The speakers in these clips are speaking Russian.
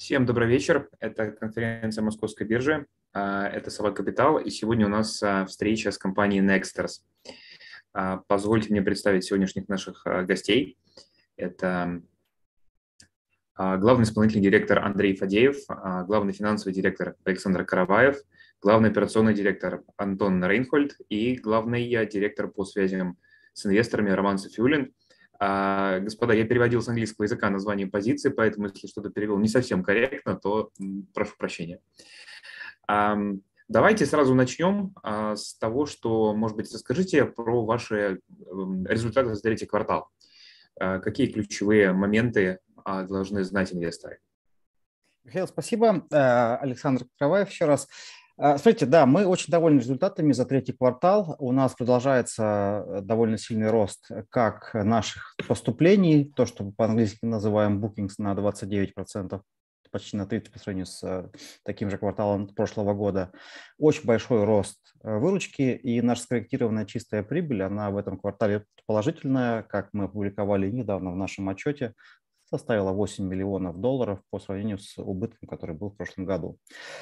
Всем добрый вечер. Это конференция Московской биржи. Это Savant Capital. И сегодня у нас встреча с компанией Nexters. Позвольте мне представить сегодняшних наших гостей. Это главный исполнительный директор Андрей Фадеев, главный финансовый директор Александр Караваев, главный операционный директор Антон Рейнхольд и главный директор по связям с инвесторами Роман Софиуллин. Господа, я переводил с английского языка название позиции, поэтому если что-то перевел не совсем корректно, то прошу прощения. Давайте сразу начнем с того, что, может быть, расскажите про ваши результаты за третий квартал. Какие ключевые моменты должны знать инвесторы? Михаил, спасибо. Александр Караваев еще раз. Смотрите, да, мы очень довольны результатами за третий квартал. У нас продолжается довольно сильный рост как наших поступлений, то, что по-английски называем bookings, на 29%, почти на 30% по сравнению с таким же кварталом прошлого года. Очень большой рост выручки, и наша скорректированная чистая прибыль, она в этом квартале положительная, как мы опубликовали недавно в нашем отчете, составила $8 миллионов по сравнению с убытком, который был в прошлом году.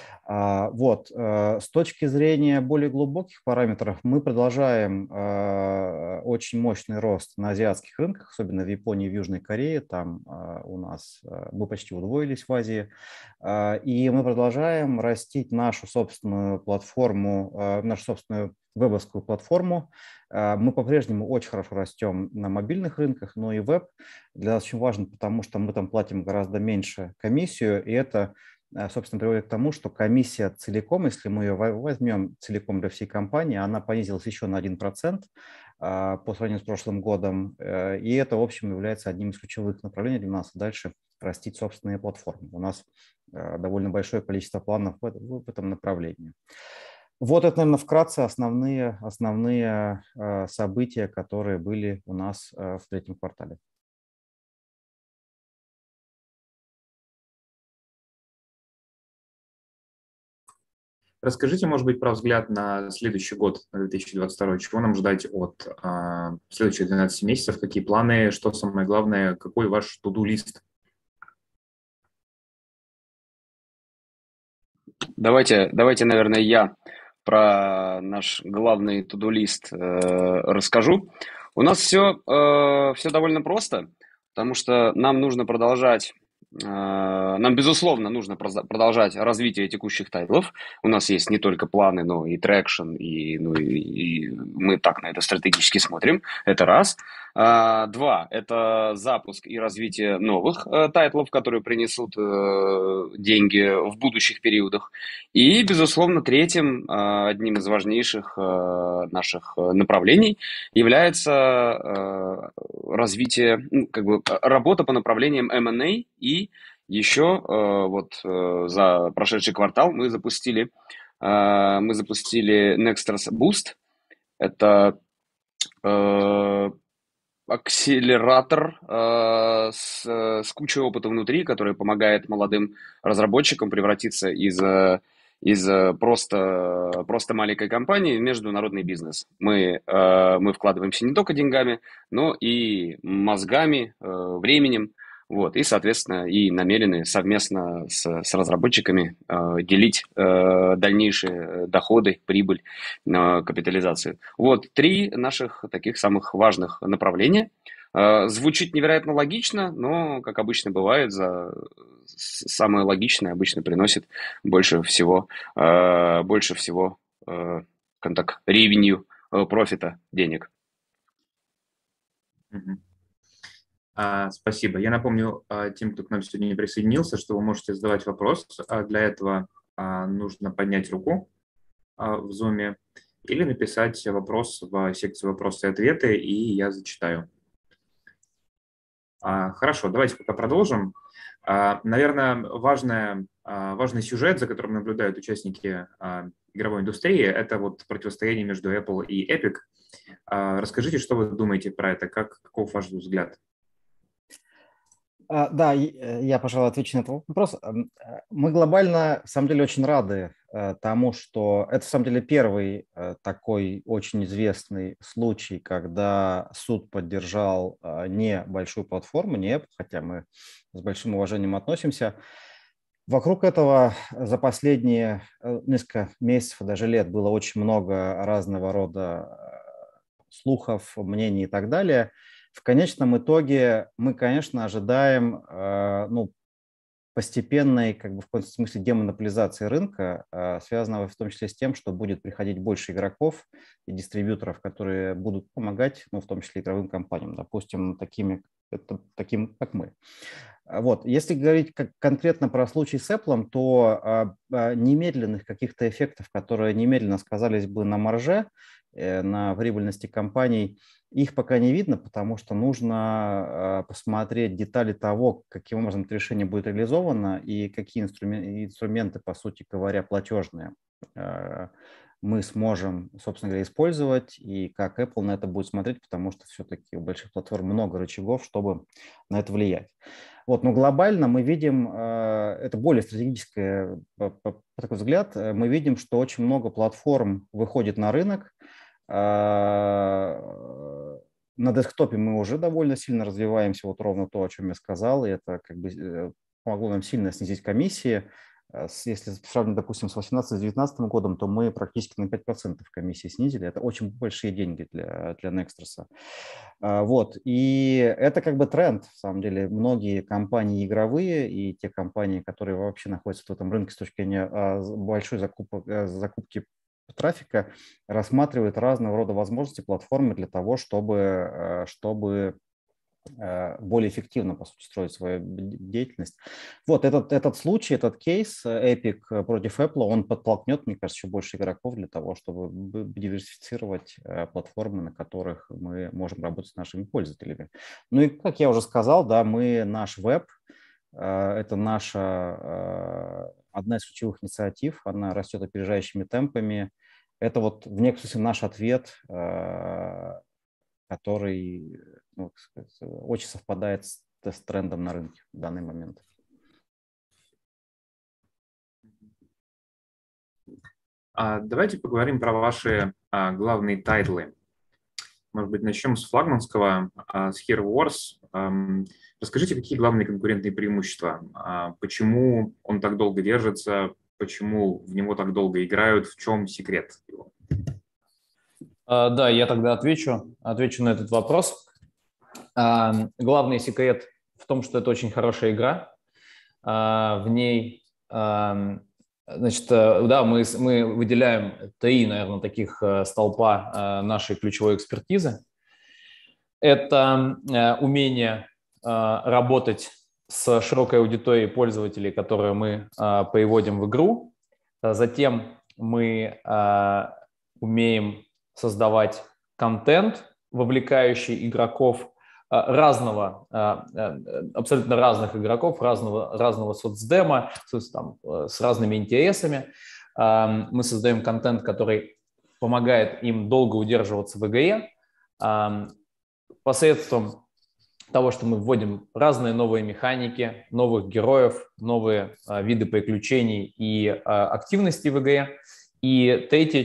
С точки зрения более глубоких параметров мы продолжаем очень мощный рост на азиатских рынках, особенно в Японии и в Южной Корее. Там у нас мы почти удвоились в Азии. И мы продолжаем растить нашу собственную платформу, нашу собственную вебовскую платформу. Мы по-прежнему очень хорошо растем на мобильных рынках, но и веб для нас очень важно, потому что мы там платим гораздо меньше комиссию, и это, собственно, приводит к тому, что комиссия целиком, если мы ее возьмем целиком для всей компании, она понизилась еще на 1% по сравнению с прошлым годом, и это, в общем, является одним из ключевых направлений для нас дальше растить собственные платформы. У нас довольно большое количество планов в этом направлении. Вот это, наверное, вкратце основные события, которые были у нас в третьем квартале. Расскажите, может быть, про взгляд на следующий год, на 2022. Чего нам ждать от следующих 12 месяцев? Какие планы? Что самое главное? Какой ваш to-do-лист? Давайте, наверное, я про наш главный to-do-лист расскажу. У нас все довольно просто, потому что нам нужно продолжать, нам, безусловно, нужно продолжать развитие текущих тайтлов. У нас есть не только планы, но и трекшн, и мы так на это стратегически смотрим. Это раз. Два, это запуск и развитие новых тайтлов, которые принесут деньги в будущих периодах. И, безусловно, третьим, одним из важнейших наших направлений является развитие, работа по направлениям M&A, и еще за прошедший квартал мы запустили Nexters Boost. Это акселератор с кучей опыта внутри, который помогает молодым разработчикам превратиться из просто маленькой компании в международный бизнес. Мы вкладываемся не только деньгами, но и мозгами, временем. И, соответственно, и намерены совместно с разработчиками делить дальнейшие доходы, прибыль, капитализацию. Три наших таких самых важных направления. Звучит невероятно логично, но, как обычно бывает, самое логичное обычно приносит больше всего ревенью, профита, денег. Спасибо. Я напомню тем, кто к нам сегодня не присоединился, что вы можете задавать вопрос. Для этого нужно поднять руку в Zoom или написать вопрос в секцию «Вопросы и ответы», и я зачитаю. Хорошо, давайте пока продолжим. Наверное, важный сюжет, за которым наблюдают участники игровой индустрии, это противостояние между Apple и Epic. Расскажите, что вы думаете про это, каков ваш взгляд? Да, я, пожалуй, отвечу на этот вопрос. Мы глобально, на самом деле, очень рады тому, что это, на самом деле, первый такой очень известный случай, когда суд поддержал не большую платформу, не Apple, хотя мы с большим уважением относимся, Вокруг этого за последние несколько месяцев, даже лет, было очень много разного рода слухов, мнений и так далее. В конечном итоге мы, конечно, ожидаем постепенной, как бы в каком-то смысле, демонополизации рынка, связанного в том числе с тем, что будет приходить больше игроков и дистрибьюторов, которые будут помогать, в том числе игровым компаниям, допустим, таким, как мы. Вот. Если говорить конкретно про случай с Apple, то немедленных каких-то эффектов, которые немедленно сказались бы на марже, на прибыльности компаний, их пока не видно, потому что нужно посмотреть детали того, каким образом это решение будет реализовано и какие инструменты, по сути говоря, платежные мы сможем, собственно говоря, использовать, и как Apple на это будет смотреть, потому что все-таки у больших платформ много рычагов, чтобы на это влиять. Вот, но глобально мы видим, это более стратегическое, такой взгляд, мы видим, что очень много платформ выходит на рынок. На десктопе мы уже довольно сильно развиваемся, вот ровно то, о чем я сказал, и это как бы помогло нам сильно снизить комиссии. Если сравнить, допустим, с 2018-2019 годом, то мы практически на 5% комиссии снизили. Это очень большие деньги для Nextras. Вот. И это как бы тренд, в самом деле. Многие компании игровые и те компании, которые вообще находятся в этом рынке с точки зрения большой закупки трафика, рассматривают разного рода возможности платформы для того, чтобы более эффективно, по сути, строить свою деятельность. Вот этот случай, этот кейс Epic против Apple, он подтолкнет, мне кажется, еще больше игроков для того, чтобы диверсифицировать платформы, на которых мы можем работать с нашими пользователями. Ну и, как я уже сказал, да, наш веб, это наша одна из ключевых инициатив, она растет опережающими темпами. Это вот в некотором смысле наш ответ, который очень совпадает с трендом на рынке в данный момент. Давайте поговорим про ваши главные тайтлы. Может быть, начнем с флагманского, с Hero Wars. Расскажите, какие главные конкурентные преимущества? Почему он так долго держится? Почему в него так долго играют? В чем секрет его? Да, я тогда отвечу на этот вопрос. Главный секрет в том, что это очень хорошая игра. В ней, значит, да, мы выделяем 3, наверное, таких столпа нашей ключевой экспертизы. Это умение работать с широкой аудиторией пользователей, которые мы приводим в игру. Затем мы умеем создавать контент, вовлекающий игроков абсолютно разных игроков, разного соцдема, с разными интересами. Мы создаем контент, который помогает им долго удерживаться в игре посредством того, что мы вводим разные новые механики, новых героев, новые виды приключений и активностей в игре. И третья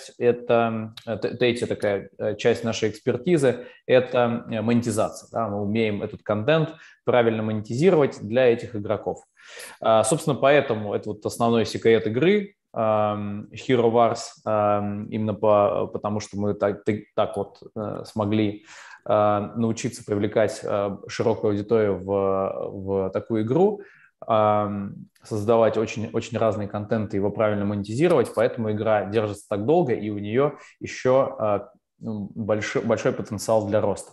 такая часть нашей экспертизы – это монетизация. Да? Мы умеем этот контент правильно монетизировать для этих игроков. Собственно, поэтому это вот основной секрет игры Hero Wars, именно потому что мы так вот смогли научиться привлекать широкую аудиторию в такую игру, создавать очень, очень разный контент и его правильно монетизировать, поэтому игра держится так долго, и у нее еще большой потенциал для роста.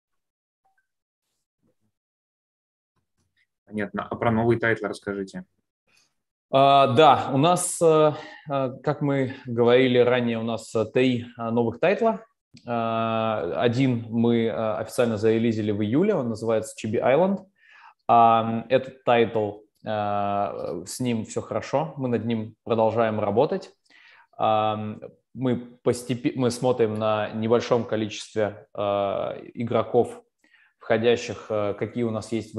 Понятно. А про новые тайтлы расскажите. Да, у нас, как мы говорили ранее, у нас 3 новых тайтла. Один мы официально зарелизили в июле, он называется Chibi Island. Этот тайтл, с ним все хорошо, мы над ним продолжаем работать. Мы смотрим на небольшом количестве игроков, входящих, какие у нас есть в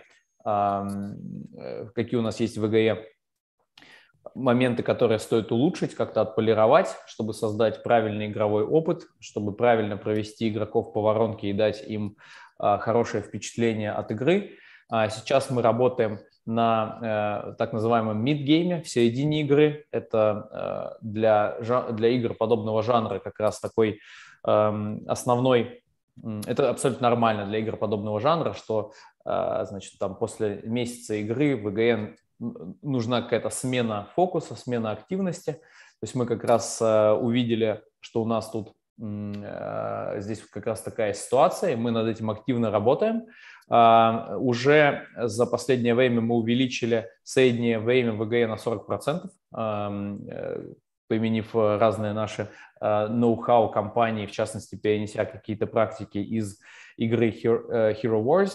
игре, моменты, которые стоит улучшить, как-то отполировать, чтобы создать правильный игровой опыт, чтобы правильно провести игроков по воронке и дать им хорошее впечатление от игры. Сейчас мы работаем на так называемом mid-game, в середине игры. Это для игр подобного жанра как раз такой основной. Это абсолютно нормально для игр подобного жанра, что значит, там после месяца игры в ИГН нужна какая-то смена фокуса, смена активности. То есть мы как раз увидели, что у нас тут здесь как раз такая ситуация, и мы над этим активно работаем. Уже за последнее время мы увеличили среднее время в ИГН на 40%, применив разные наши ноу-хау компании, в частности, перенеся какие-то практики из игры Hero Wars.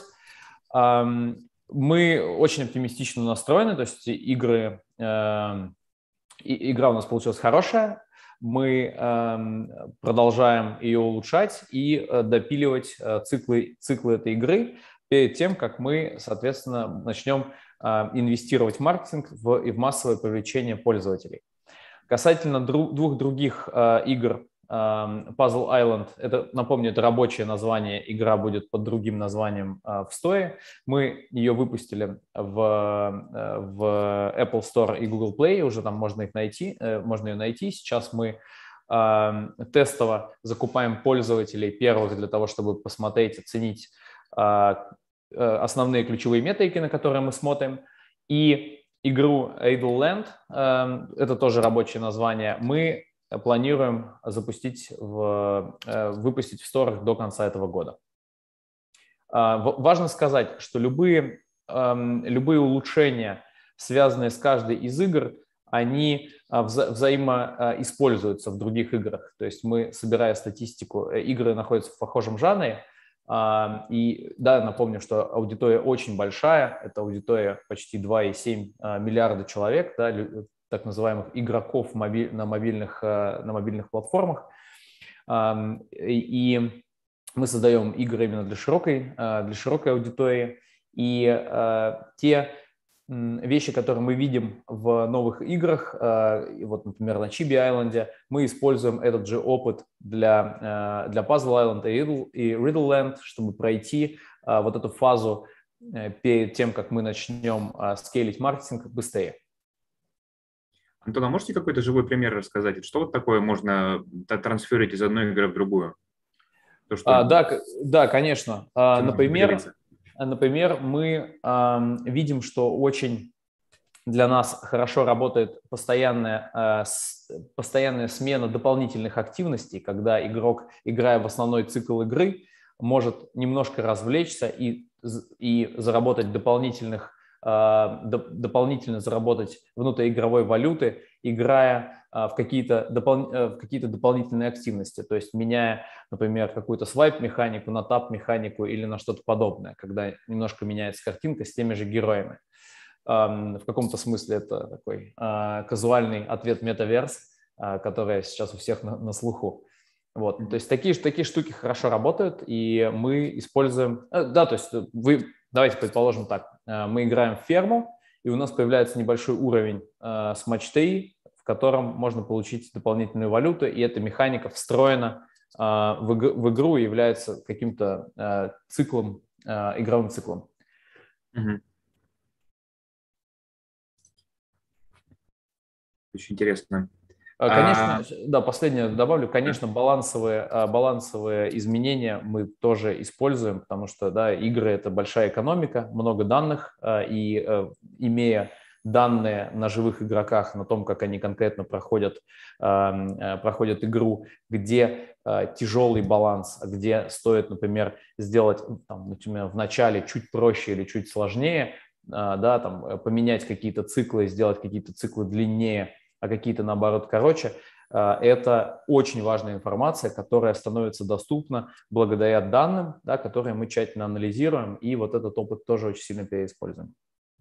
Мы очень оптимистично настроены, то есть игра у нас получилась хорошая, мы продолжаем ее улучшать и допиливать циклы этой игры перед тем, как мы, соответственно, начнем инвестировать в маркетинг и в массовое привлечение пользователей. Касательно двух других игр, Puzzle Island, это, напомню, это рабочее название, игра будет под другим названием в Store. Мы ее выпустили в Apple Store и Google Play, уже там можно ее найти. Сейчас мы тестово закупаем пользователей первых для того, чтобы посмотреть, оценить основные ключевые метрики, на которые мы смотрим. И игру Riddle Land, это тоже рабочее название, мы планируем выпустить в сторах до конца этого года. Важно сказать, что любые улучшения, связанные с каждой из игр, они взаимоиспользуются в других играх. То есть мы, собирая статистику, игры находятся в похожем жанре. И да, напомню, что аудитория очень большая, это аудитория почти 2,7 миллиарда человек, да, так называемых игроков на мобильных платформах. И мы создаем игры именно для широкой аудитории. И те вещи, которые мы видим в новых играх, вот, например, на Chibi Island, мы используем этот же опыт для Puzzle Island и Riddle Land, чтобы пройти вот эту фазу перед тем, как мы начнем скейлить маркетинг быстрее. Антон, а можете какой-то живой пример рассказать? Что вот такое можно трансферить из одной игры в другую? Да, конечно. Например, мы видим, что очень для нас хорошо работает постоянная смена дополнительных активностей, когда игрок, играя в основной цикл игры, может немножко развлечься и заработать дополнительно заработать внутриигровой валюты, играя в какие-то дополнительные активности, то есть меняя, например, какую-то свайп-механику на тап-механику или на что-то подобное, когда немножко меняется картинка с теми же героями. В каком-то смысле это такой казуальный ответ метаверс, который сейчас у всех на слуху. Вот. То есть такие штуки хорошо работают, и мы используем… Да, то есть давайте предположим так, мы играем в ферму, и у нас появляется небольшой уровень с матч-3, в котором можно получить дополнительную валюту, и эта механика встроена в игру и является каким-то игровым циклом. Очень интересно. Конечно, да, последнее добавлю. Конечно, балансовые изменения мы тоже используем, потому что, да, игры – это большая экономика, много данных, и имея данные на живых игроках, на том, как они конкретно проходят игру, где тяжелый баланс, где стоит, например, сделать, например, в начале чуть проще или чуть сложнее, да, там, поменять какие-то циклы, сделать какие-то циклы длиннее, а какие-то, наоборот, короче, это очень важная информация, которая становится доступна благодаря данным, да, которые мы тщательно анализируем, и вот этот опыт тоже очень сильно переиспользуем.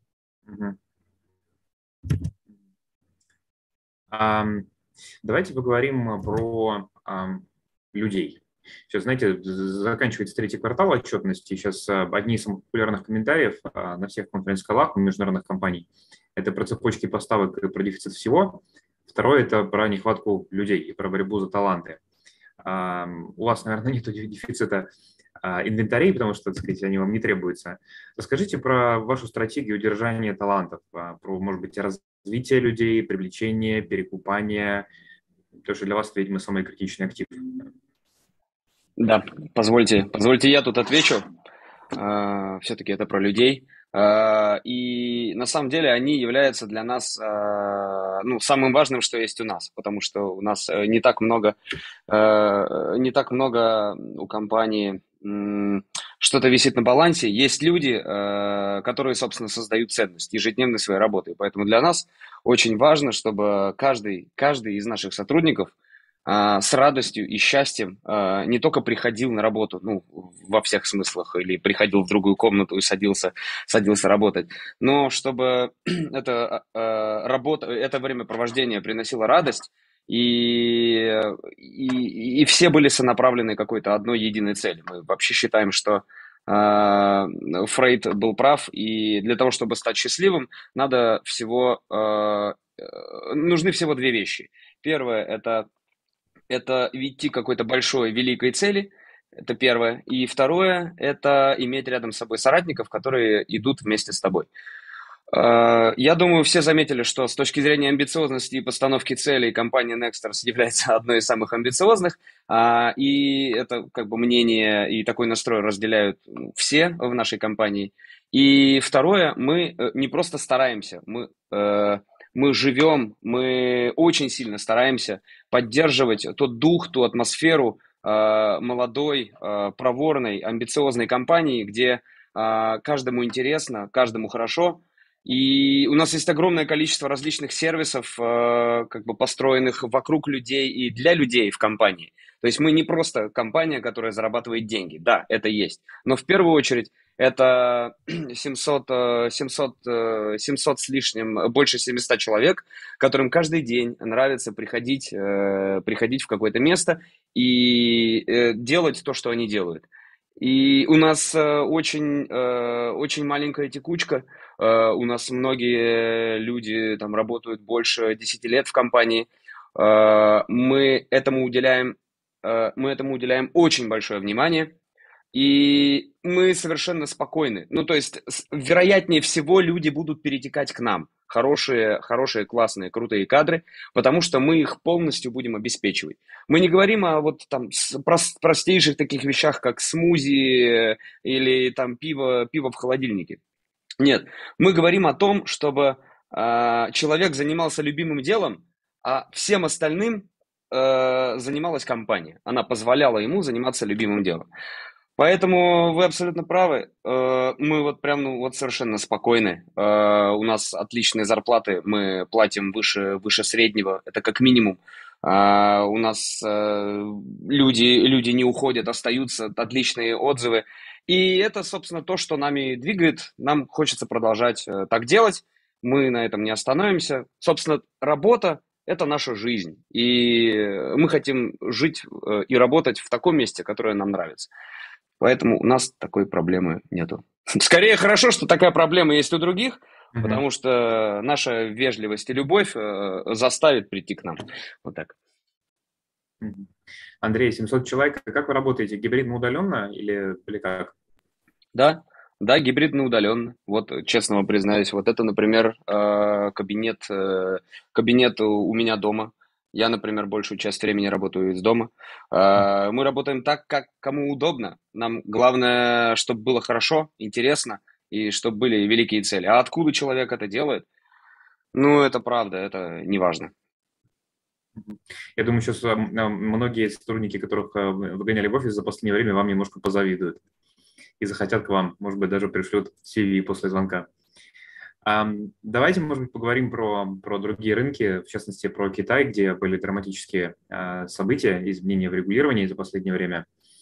Давайте поговорим про людей. Сейчас, знаете, заканчивается третий квартал отчетности. Сейчас одни из самых популярных комментариев на всех конференц-коллах у международных компаний – это про цепочки поставок и про дефицит всего. Второе – это про нехватку людей и про борьбу за таланты. У вас, наверное, нет дефицита инвентарей, потому что, так сказать, они вам не требуются. Расскажите про вашу стратегию удержания талантов, про, может быть, развитие людей, привлечение, перекупание, то, что для вас, видимо, самый критичный актив. Да, позвольте я тут отвечу. Все-таки это про людей. И на самом деле они являются для нас самым важным, что есть у нас, потому что у нас не так много у компании что-то висит на балансе. Есть люди, которые, собственно, создают ценность ежедневной своей работы. Поэтому для нас очень важно, чтобы каждый из наших сотрудников с радостью и счастьем не только приходил на работу, во всех смыслах, или приходил в другую комнату и садился работать, но чтобы это времяпровождение приносило радость, и все были сонаправлены какой-то одной единой цели. Мы вообще считаем, что Фрейд был прав, и для того, чтобы стать счастливым, нужны всего две вещи. Первое – это идти к какой-то большой, великой цели, это первое. И второе – это иметь рядом с собой соратников, которые идут вместе с тобой. Я думаю, все заметили, что с точки зрения амбициозности и постановки целей компания Nexters является одной из самых амбициозных, и это мнение и такой настрой разделяют все в нашей компании. И второе, мы не просто стараемся, мы живем, мы очень сильно стараемся поддерживать тот дух, ту атмосферу молодой, проворной, амбициозной компании, где каждому интересно, каждому хорошо. И у нас есть огромное количество различных сервисов, построенных вокруг людей и для людей в компании. То есть мы не просто компания, которая зарабатывает деньги. Да, это есть. Но в первую очередь это 700 с лишним, больше 700 человек, которым каждый день нравится приходить в какое-то место и делать то, что они делают. И у нас очень маленькая текучка. У нас многие люди там работают больше 10 лет в компании. Мы этому уделяем очень большое внимание. И мы совершенно спокойны. То есть, вероятнее всего, люди будут перетекать к нам. Хорошие, классные, крутые кадры, потому что мы их полностью будем обеспечивать. Мы не говорим о простейших таких вещах, как смузи или там пиво в холодильнике. Нет, мы говорим о том, чтобы человек занимался любимым делом, а всем остальным занималась компания. Она позволяла ему заниматься любимым делом. Поэтому вы абсолютно правы. Мы совершенно спокойны. У нас отличные зарплаты, мы платим выше среднего, это как минимум. У нас люди не уходят, остаются, отличные отзывы. И это, собственно, то, что нами двигает. Нам хочется продолжать так делать. Мы на этом не остановимся. Собственно, работа – это наша жизнь. И мы хотим жить и работать в таком месте, которое нам нравится. Поэтому у нас такой проблемы нету. Скорее, хорошо, что такая проблема есть у других, потому что наша вежливость и любовь заставит прийти к нам. Вот так. Андрей, 700 человек. Как вы работаете? Гибридно удаленно или как? Да, гибридно удаленно. Вот, честно вам признаюсь, вот это, например, кабинет у меня дома. Я, например, большую часть времени работаю из дома. Мы работаем так, как кому удобно. Нам главное, чтобы было хорошо, интересно, и чтобы были великие цели. А откуда человек это делает? Это правда, это не важно. Я думаю, сейчас многие сотрудники, которых выгоняли в офис за последнее время, вам немножко позавидуют и захотят к вам, может быть, даже пришлют CV после звонка. Давайте, может быть, поговорим про другие рынки, в частности, про Китай, где были драматические события, изменения в регулировании за последнее время.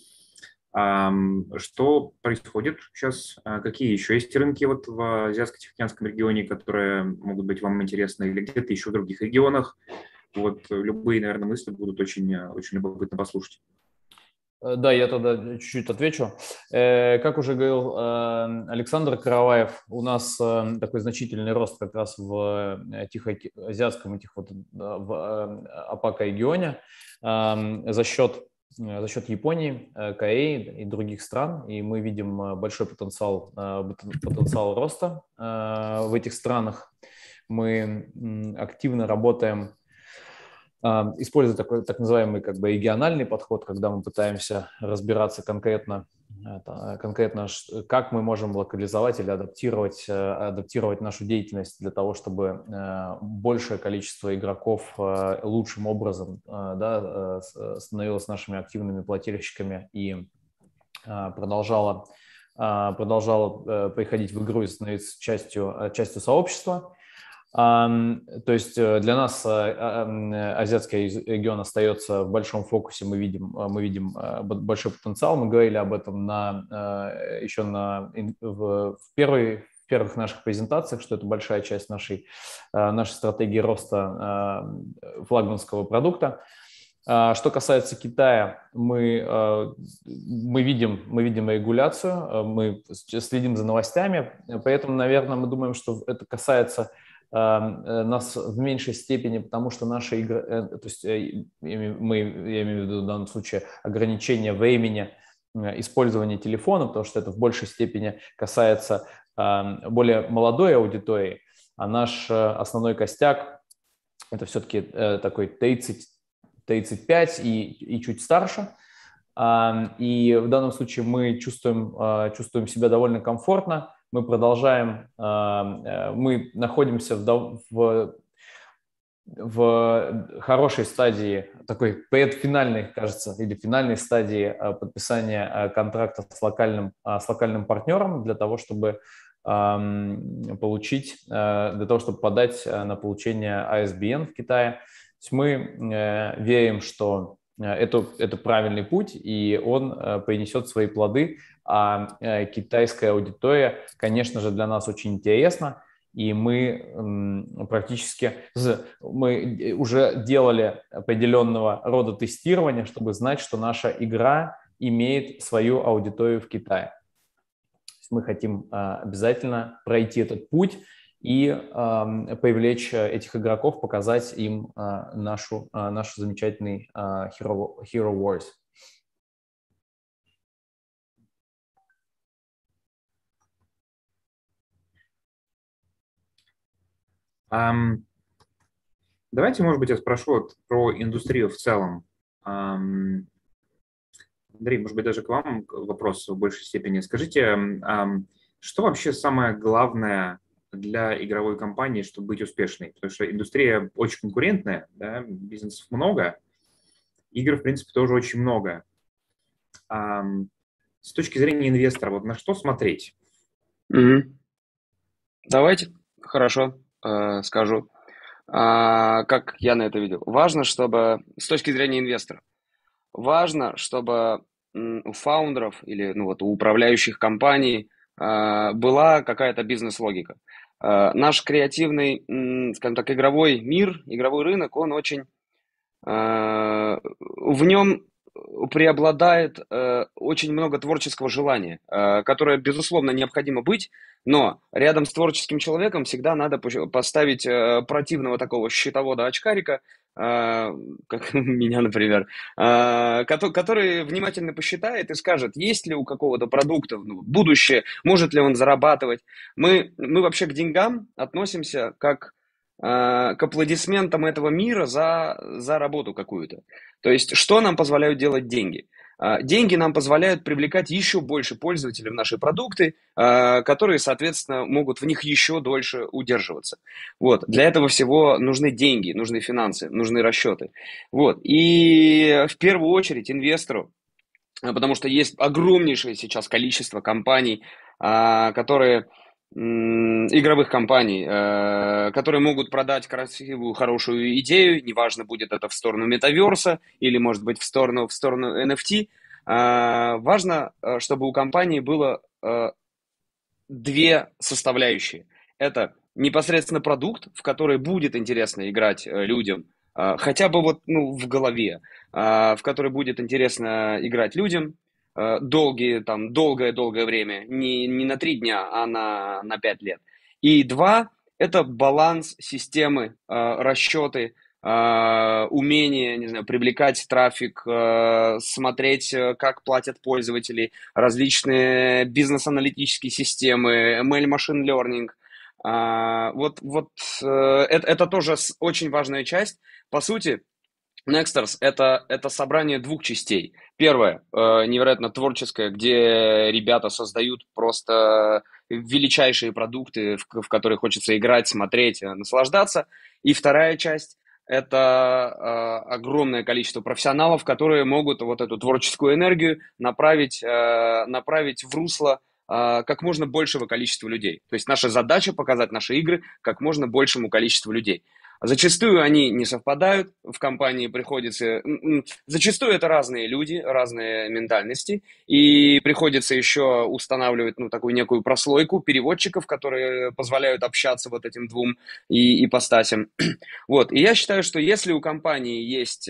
Что происходит сейчас? Какие еще есть рынки в Азиатско-Тихоокеанском регионе, которые могут быть вам интересны, или где-то еще в других регионах? Любые, наверное, мысли будут очень любопытно послушать. Да, я тогда чуть-чуть отвечу. Как уже говорил Александр Караваев, у нас такой значительный рост как раз в Тихоазиатском, в АПАК регионе за счет за счет Японии, Кореи и других стран, и мы видим большой потенциал роста в этих странах. Мы активно работаем, используя такой так называемый как бы региональный подход, когда мы пытаемся разбираться конкретно, как мы можем локализовать или адаптировать нашу деятельность для того, чтобы большее количество игроков лучшим образом становилось нашими активными плательщиками и продолжала приходить в игру и становиться частью сообщества. То есть для нас азиатский регион остается в большом фокусе, мы видим большой потенциал, мы говорили об этом еще в первых наших презентациях, что это большая часть нашей стратегии роста флагманского продукта. Что касается Китая, мы видим регуляцию, мы следим за новостями, поэтому, наверное, мы думаем, что это касается нас в меньшей степени, потому что наши игры, то есть я имею в виду в данном случае ограничение времени использования телефона, потому что это в большей степени касается более молодой аудитории, а наш основной костяк – это все-таки такой 30-35 и чуть старше. И в данном случае мы чувствуем себя довольно комфортно. Мы находимся в хорошей стадии, такой предфинальной, кажется, или финальной стадии подписания контракта с локальным партнером для того, чтобы подать на получение ISBN в Китае. То есть мы верим, что это правильный путь, и он принесет свои плоды, а китайская аудитория, конечно же, для нас очень интересна, и мы уже делали определенного рода тестирование, чтобы знать, что наша игра имеет свою аудиторию в Китае. Мы хотим обязательно пройти этот путь и привлечь этих игроков, показать им наш замечательный Hero Wars. Давайте, может быть, я спрошу про индустрию в целом. Андрей, может быть, даже к вам вопрос в большей степени. Скажите, что вообще самое главное для игровой компании, чтобы быть успешной? Потому что индустрия очень конкурентная, да, бизнесов много, игр, в принципе, тоже очень много. С точки зрения инвестора, вот на что смотреть? Давайте, хорошо, скажу. Как я на это видел. Важно, чтобы, с точки зрения инвестора, важно, чтобы у фаундеров или у управляющих компаний была какая-то бизнес-логика. Наш креативный, скажем так, игровой мир, игровой рынок, он очень... в нем преобладает очень много творческого желания, которое, безусловно, необходимо быть, но рядом с творческим человеком всегда надо поставить противного такого щитовода-очкарика, как меня, например, который внимательно посчитает и скажет, есть ли у какого-то продукта будущее, может ли он зарабатывать. Мы вообще к деньгам относимся как к аплодисментам этого мира за работу какую-то. То есть, что нам позволяют делать деньги? Деньги нам позволяют привлекать еще больше пользователей в наши продукты, которые, соответственно, могут в них еще дольше удерживаться. Вот. Для этого всего нужны деньги, нужны финансы, нужны расчеты. Вот. И в первую очередь инвестору, потому что есть огромнейшее сейчас количество компаний, игровых компаний, которые могут продать красивую, хорошую идею, неважно, будет это в сторону метаверса или, может быть, в сторону NFT. Важно, чтобы у компании было две составляющие. Это непосредственно продукт, в который будет интересно играть людям, хотя бы в голове, в который будет интересно играть людям, долгое время, не на 3 дня, а на 5 лет. И 2, это баланс системы, расчеты, умение, не знаю, привлекать трафик, смотреть, как платят пользователи, различные бизнес-аналитические системы, ML Machine Learning. Это тоже очень важная часть. По сути, Nexters это собрание двух частей. Первое, невероятно творческое, где ребята создают просто величайшие продукты, в которые хочется играть, смотреть, наслаждаться. И вторая часть это огромное количество профессионалов, которые могут вот эту творческую энергию направить в русло как можно большего количества людей. То есть наша задача показать наши игры как можно большему количеству людей. Зачастую они не совпадают, в компании приходится... Зачастую это разные люди, разные ментальности, и приходится еще устанавливать такую некую прослойку переводчиков, которые позволяют общаться вот этим двум ипостасям. Вот. И я считаю, что если у компании есть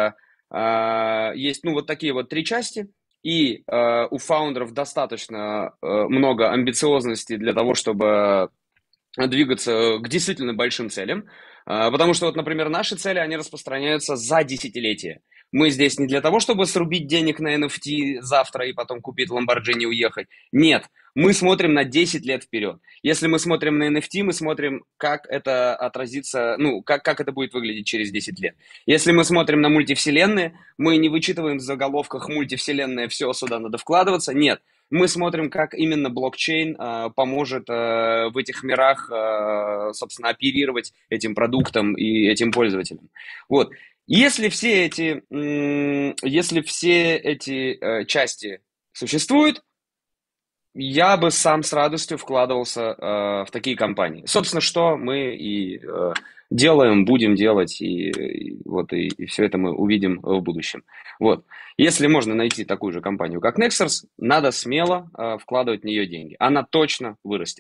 вот такие вот три части, и у фаундеров достаточно много амбициозности для того, чтобы двигаться к действительно большим целям, потому что, вот, например, наши цели, они распространяются за десятилетия. Мы здесь не для того, чтобы срубить денег на NFT завтра и потом купить Lamborghini и уехать. Нет, мы смотрим на 10 лет вперед. Если мы смотрим на NFT, мы смотрим, как это отразится, как это будет выглядеть через 10 лет. Если мы смотрим на мультивселенные, мы не вычитываем в заголовках мультивселенная, все, сюда надо вкладываться. Нет. Мы смотрим, как именно блокчейн поможет в этих мирах, собственно, оперировать этим продуктом и этим пользователям. Вот. Если все эти части существуют, я бы сам с радостью вкладывался в такие компании. Собственно, что мы и делаем, будем делать, и все это мы увидим в будущем. Вот. Если можно найти такую же компанию, как Nexters, надо смело вкладывать в нее деньги. Она точно вырастет.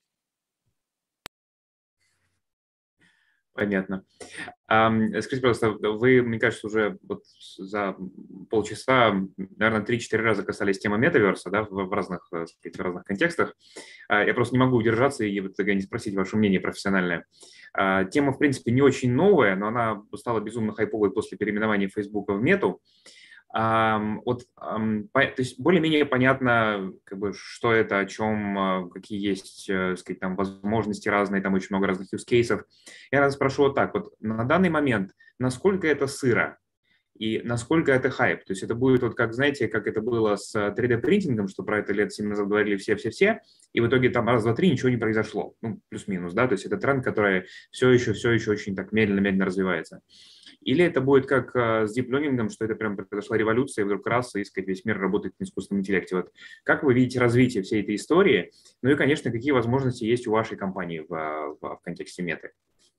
Понятно. Скажите, пожалуйста, вы, мне кажется, уже вот за полчаса, наверное, 3-4 раза касались темы метаверса, да, в разных, так сказать, в разных контекстах. Я просто не могу удержаться и не спросить ваше мнение профессиональное. Тема, в принципе, не очень новая, но она стала безумно хайповой после переименования Facebook в Мету. То есть более-менее понятно, что это, о чем, какие есть, сказать, там возможности разные, там очень много разных use cases. Я вас спрошу вот так, вот на данный момент, насколько это сыро и насколько это хайп? То есть это будет вот как, знаете, как это было с 3D-принтингом, что про это лет 7 назад говорили все-все-все, и в итоге там раз, два, три ничего не произошло, плюс-минус, да, то есть это тренд, который все еще очень так медленно-медленно развивается. Или это будет как с Deep Learning, что это прям произошла революция, и вдруг раз, и весь мир работает на искусственном интеллекте. Вот как вы видите развитие всей этой истории? Ну и, конечно, какие возможности есть у вашей компании в контексте меты?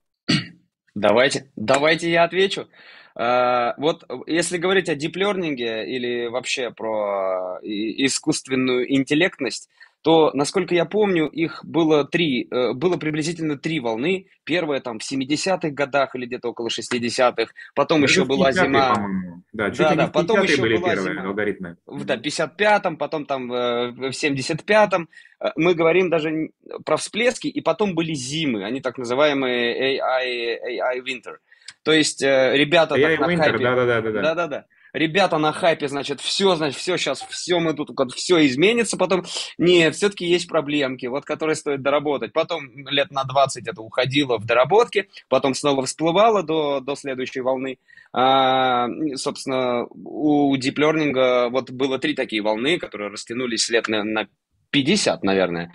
Давайте я отвечу. Вот если говорить о Deep Learning или вообще про искусственную интеллектность, то, насколько я помню, их было приблизительно 3 волны. Первая там в 70-х годах или где-то около 60-х. Потом еще была зима. По-моему. Да, чуть ли не в 50-е были первые алгоритмы. Да, в 55-м, потом там в 75-м. Мы говорим даже про всплески, и потом были зимы. Они так называемые AI Winter. То есть ребята так на хайпе... Да. Ребята на хайпе, значит, все сейчас, мы тут, все изменится, потом, нет, все-таки есть проблемки, вот, которые стоит доработать. Потом лет на 20 это уходило в доработки, потом снова всплывало до следующей волны. Собственно, у Deep Learning вот было 3 такие волны, которые растянулись лет на 50, наверное.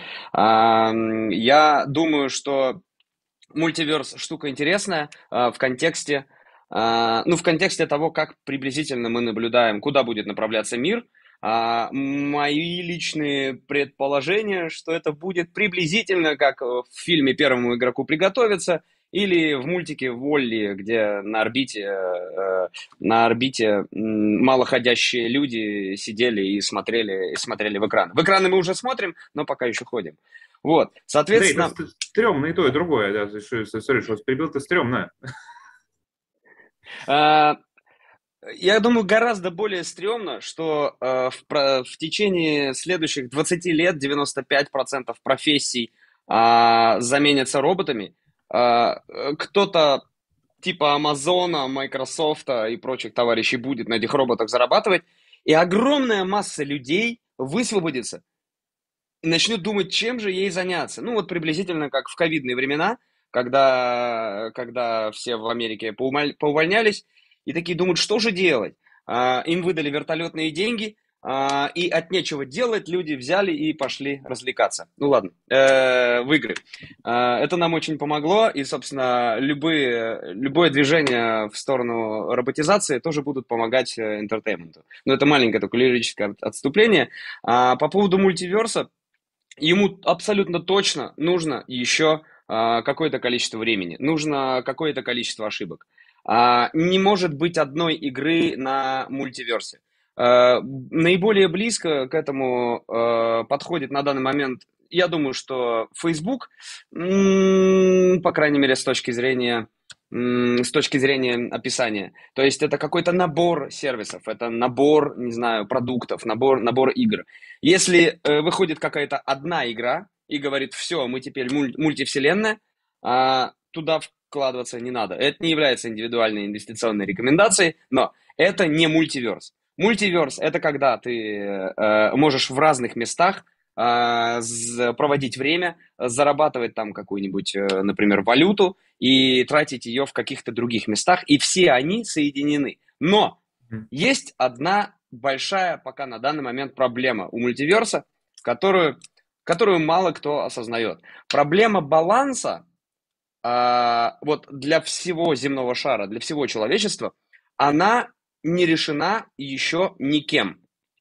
Я думаю, что мультиверс штука интересная в контексте того, как приблизительно мы наблюдаем, куда будет направляться мир. Мои личные предположения, что это будет приблизительно как в фильме «Первому игроку приготовиться» или в мультике «Волли», где на орбите малоходящие люди сидели и смотрели в экраны. В экраны мы уже смотрим, но пока еще ходим. Вот, соответственно... Да, это стрёмно и то, и другое. Да. Сори, что вас перебил, это стрёмно. Я думаю, гораздо более стрёмно, что в течение следующих 20 лет 95% профессий заменятся роботами. Кто-то типа Амазона, Майкрософта и прочих товарищей будет на этих роботах зарабатывать, и огромная масса людей высвободится и начнет думать, чем же ей заняться. Ну, вот приблизительно как в ковидные времена, когда все в Америке поувольнялись, и такие думают, что же делать. Им выдали вертолетные деньги, и от нечего делать люди взяли и пошли развлекаться. Ну ладно, в игры. Это нам очень помогло, и, собственно, любое движение в сторону роботизации тоже будут помогать интертейменту. Но это маленькое только лирическое отступление. По поводу мультиверса, ему абсолютно точно нужно еще какое-то количество времени, нужно какое-то количество ошибок. Не может быть одной игры на мультиверсе. Наиболее близко к этому подходит на данный момент, я думаю, что Facebook, по крайней мере, с точки зрения описания. То есть это какой-то набор сервисов, это набор, не знаю, продуктов, набор игр. Если выходит какая-то одна игра и говорит, все, мы теперь мультивселенная, туда вкладываться не надо. Это не является индивидуальной инвестиционной рекомендацией, но это не мультиверс. Мультиверс – это когда ты можешь в разных местах проводить время, зарабатывать там какую-нибудь, например, валюту и тратить ее в каких-то других местах, и все они соединены. Но есть одна большая пока на данный момент проблема у мультиверса, которую мало кто осознает. Проблема баланса вот для всего земного шара, для всего человечества, она не решена еще никем.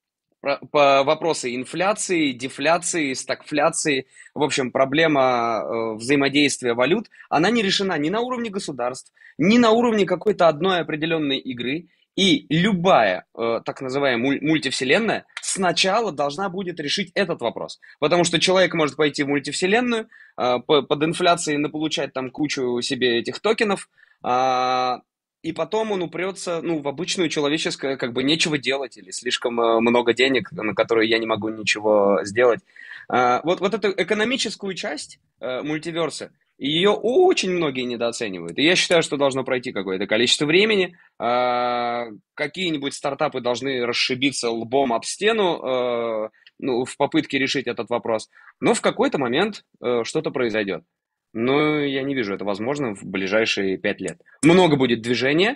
По вопросы инфляции, дефляции, стагфляции, в общем, проблема взаимодействия валют, она не решена ни на уровне государств, ни на уровне какой-то одной определенной игры. И любая так называемая мультивселенная сначала должна будет решить этот вопрос. Потому что человек может пойти в мультивселенную, под инфляцией наполучать там кучу себе этих токенов, и потом он упрется, в обычную человеческое, как бы нечего делать, или слишком много денег, на которые я не могу ничего сделать. Вот эту экономическую часть мультиверса, ее очень многие недооценивают. И я считаю, что должно пройти какое-то количество времени. Какие-нибудь стартапы должны расшибиться лбом об стену, в попытке решить этот вопрос. Но в какой-то момент что-то произойдет. Но я не вижу это возможным в ближайшие 5 лет. Много будет движения,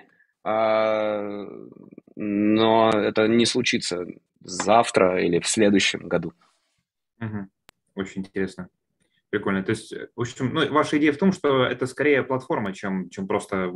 но это не случится завтра или в следующем году. Очень интересно. Прикольно. То есть, в общем, ваша идея в том, что это скорее платформа, чем просто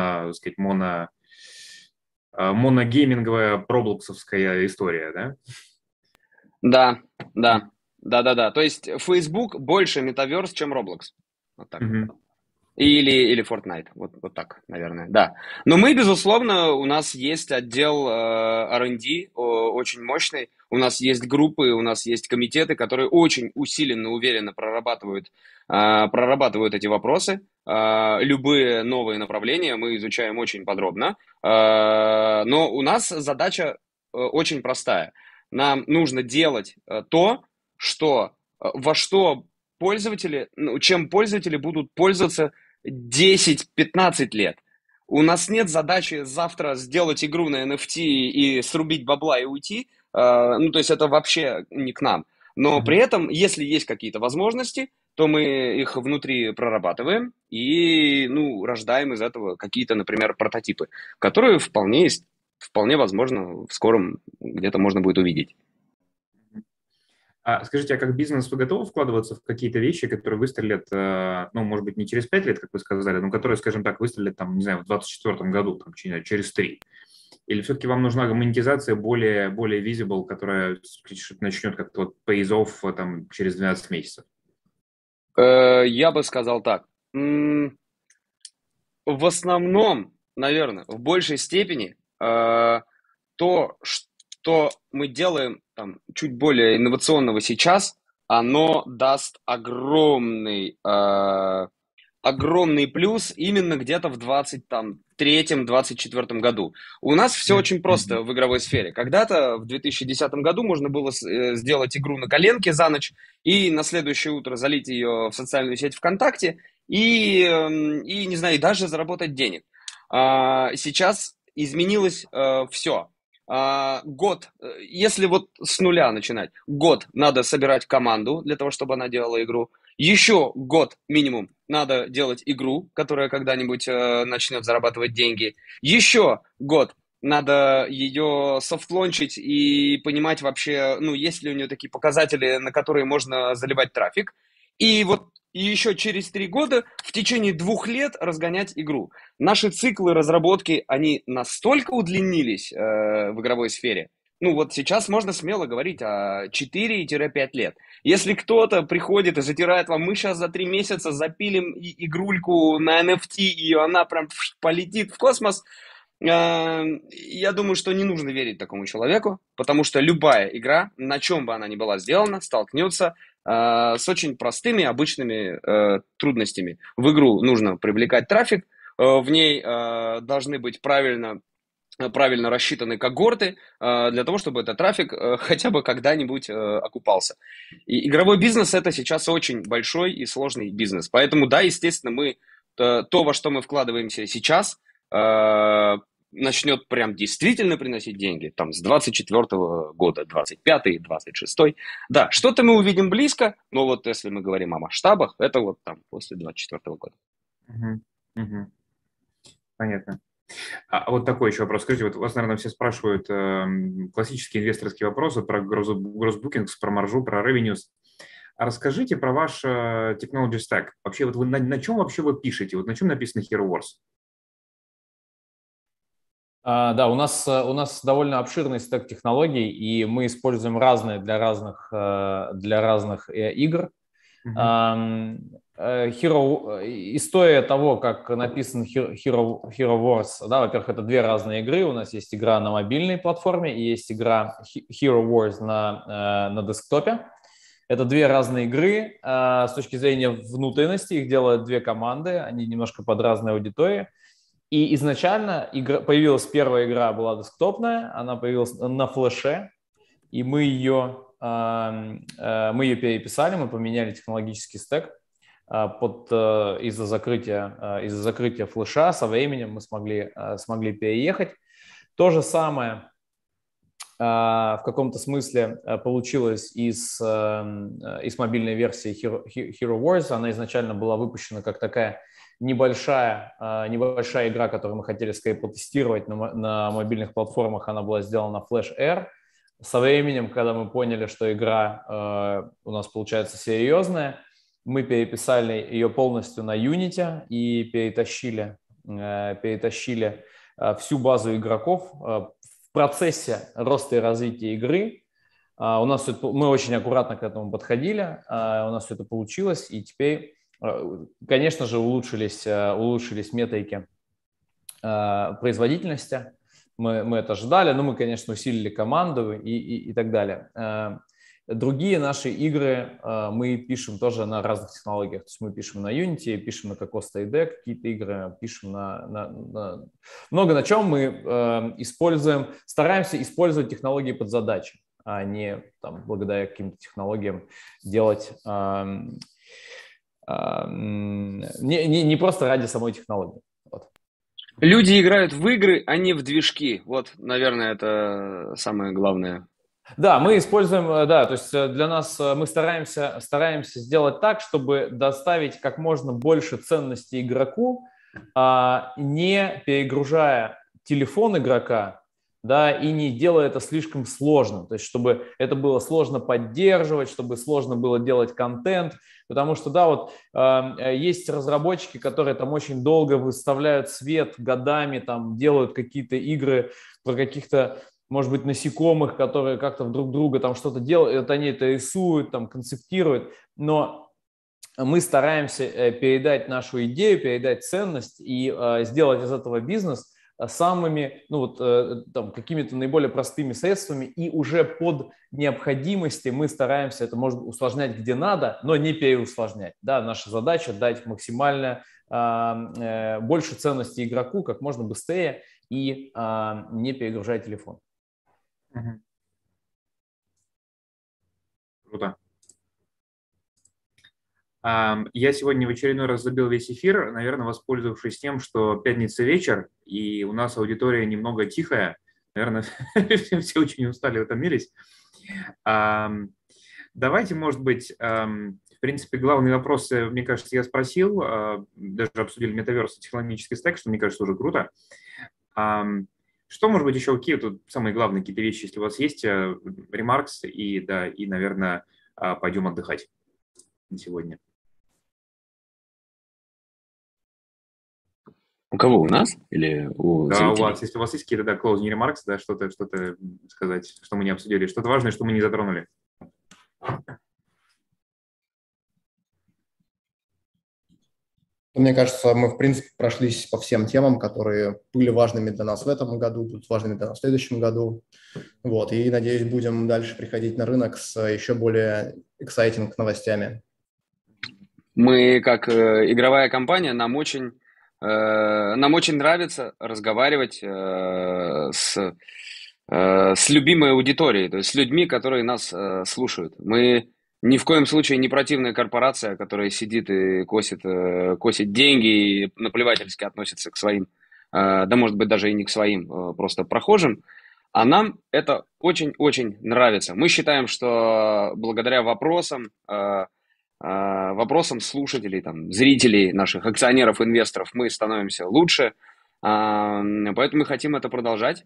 моногейминговая проблоксовская история, да? Да. То есть Facebook больше метаверс, чем Roblox. Вот так. Или Fortnite. Вот так, наверное, да. Но мы, безусловно, у нас есть отдел R&D очень мощный. У нас есть группы, у нас есть комитеты, которые очень усиленно, уверенно прорабатывают эти вопросы. Любые новые направления мы изучаем очень подробно. Но у нас задача очень простая. Нам нужно делать то, во что чем пользователи будут пользоваться 10-15 лет. У нас нет задачи завтра сделать игру на NFT и срубить бабла и уйти. То есть это вообще не к нам. Но при этом, если есть какие-то возможности, то мы их внутри прорабатываем и рождаем из этого какие-то, например, прототипы, которые вполне возможно в скором где-то можно будет увидеть. Скажите, а как бизнес вы готовы вкладываться в какие-то вещи, которые выстрелят, может быть, не через 5 лет, как вы сказали, но которые, скажем так, выстрелят, в 2024 году, через 3? Или все-таки вам нужна монетизация более visible, которая начнет как-то pays off через 12 месяцев? Я бы сказал так. В основном, наверное, в большей степени то, что мы делаем чуть более инновационного сейчас, оно даст огромный плюс именно где-то в 2023-2024 году. У нас все очень просто в игровой сфере. Когда-то в 2010 году можно было сделать игру на коленке за ночь и на следующее утро залить ее в социальную сеть ВКонтакте и не знаю, даже заработать денег. Сейчас изменилось все. Год, если вот с нуля начинать, год надо собирать команду для того, чтобы она делала игру. Еще год минимум надо делать игру, которая когда-нибудь начнет зарабатывать деньги. Еще год надо ее софт-лончить и понимать вообще, ну, есть ли у нее такие показатели, на которые можно заливать трафик. И вот еще через 3 года, в течение 2 лет разгонять игру. Наши циклы разработки, они настолько удлинились в игровой сфере. Ну вот сейчас можно смело говорить о 4-5 лет. Если кто-то приходит и затирает вам, мы сейчас за 3 месяца запилим игрульку на NFT, и она прям полетит в космос, я думаю, что не нужно верить такому человеку, потому что любая игра, на чем бы она ни была сделана, столкнется с очень простыми обычными трудностями. В игру нужно привлекать трафик, в ней должны быть правильно рассчитаны когорты для того, чтобы этот трафик хотя бы когда-нибудь окупался. И игровой бизнес – это сейчас очень большой и сложный бизнес. Поэтому, да, естественно, мы то, во что мы вкладываемся сейчас, начнет прям действительно приносить деньги, там, с 24 года, 25-й, 26-й. Да, что-то мы увидим близко, но вот если мы говорим о масштабах, это вот там после 24 года. Понятно. А вот такой еще вопрос. Скажите, вот вас, наверное, все спрашивают классические инвесторские вопросы про гроссбукинг, про маржу, про revenues. А расскажите про ваш technology stack. Вообще, вот вы на чем вообще вы пишете? Вот на чем написано Hero Wars? Да, у нас довольно обширный стек технологий, и мы используем разные для разных игр. История того, как написан Hero Wars, да, во-первых, это 2 разные игры. У нас есть игра на мобильной платформе и есть игра Hero Wars на десктопе. Это 2 разные игры. С точки зрения внутренности их делают 2 команды, они немножко под разные аудитории. И изначально появилась первая игра, была десктопная, она появилась на флеше, и мы ее переписали, мы поменяли технологический стек из-за закрытия флеша. Со временем мы смогли переехать. То же самое в каком-то смысле получилось и с мобильной версией Hero Wars. Она изначально была выпущена как такая небольшая игра, которую мы хотели скорее потестировать на мобильных платформах. Она была сделана на Flash Air. Со временем, когда мы поняли, что игра у нас получается серьезная, мы переписали ее полностью на Unity и перетащили всю базу игроков. В процессе роста и развития игры мы очень аккуратно к этому подходили, у нас все это получилось, и теперь, конечно же, улучшились метрики производительности. Мы это ждали, но мы, конечно, усилили команду и так далее. Другие наши игры мы пишем тоже на разных технологиях. То есть мы пишем на Unity, пишем на Cocos IDE какие-то игры, пишем много на чем мы стараемся использовать технологии под задачи, а не там, благодаря каким-то технологиям делать не просто ради самой технологии. Вот. Люди играют в игры, а не в движки. Вот, наверное, это самое главное. Да, мы используем, да, то есть для нас мы стараемся сделать так, чтобы доставить как можно больше ценности игроку, не перегружая телефон игрока, да, и не делая это слишком сложно, то есть чтобы это было сложно поддерживать, чтобы сложно было делать контент, потому что, да, вот есть разработчики, которые там очень долго выставляют свет годами, там делают какие-то игры про каких-то, может быть, насекомых, которые как-то друг друга там что-то делают, они это рисуют, там, концептируют, но мы стараемся передать нашу идею, передать ценность и сделать из этого бизнес самыми, там, какими-то наиболее простыми средствами, и уже под необходимости мы стараемся это, может, усложнять где надо, но не переусложнять. Да, наша задача дать максимально больше ценности игроку как можно быстрее и не перегружать телефон. Круто. Я сегодня в очередной раз забил весь эфир, наверное, воспользовавшись тем, что пятница вечер, и у нас аудитория немного тихая. Наверное, все очень устали, утомились. Давайте, может быть, в принципе, главные вопросы, мне кажется, я спросил. Даже обсудили метаверс и технологический стек, что, мне кажется, уже круто. Что, может быть, еще какие тут самые главные какие-то вещи, если у вас есть, ремаркс, и, да, и, наверное, пойдем отдыхать на сегодня. У кого? У нас или у Да, зрителей? у вас, если у вас есть какие-то, да, closing remarks, да, что-то сказать, что мы не обсудили, что-то важное, что мы не затронули. Мне кажется, мы, в принципе, прошлись по всем темам, которые были важными для нас в этом году, будут важными для нас в следующем году. Вот, и, надеюсь, будем дальше приходить на рынок с еще более exciting новостями. Мы, как игровая компания, нам очень нравится разговаривать с любимой аудиторией, то есть с людьми, которые нас слушают. Мы ни в коем случае не противная корпорация, которая сидит и косит деньги и наплевательски относится к своим, да, может быть, даже и не к своим, просто прохожим. А нам это очень-очень нравится. Мы считаем, что благодаря вопросам слушателей, там, зрителей, наших акционеров, инвесторов мы становимся лучше. Поэтому мы хотим это продолжать.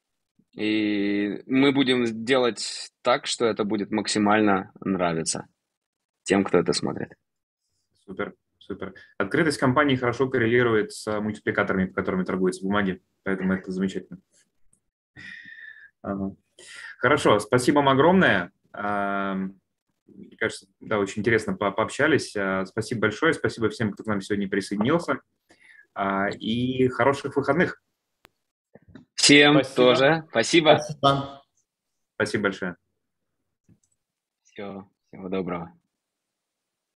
И мы будем делать так, что это будет максимально нравиться тем, кто это смотрит. Супер, супер. Открытость компании хорошо коррелирует с мультипликаторами, по которым торгуются бумаги, поэтому это замечательно. Хорошо, спасибо вам огромное. Мне кажется, да, очень интересно пообщались. Спасибо большое, спасибо всем, кто к нам сегодня присоединился. И хороших выходных. Всем Спасибо. тоже. Спасибо. Спасибо. Спасибо большое. Всего доброго.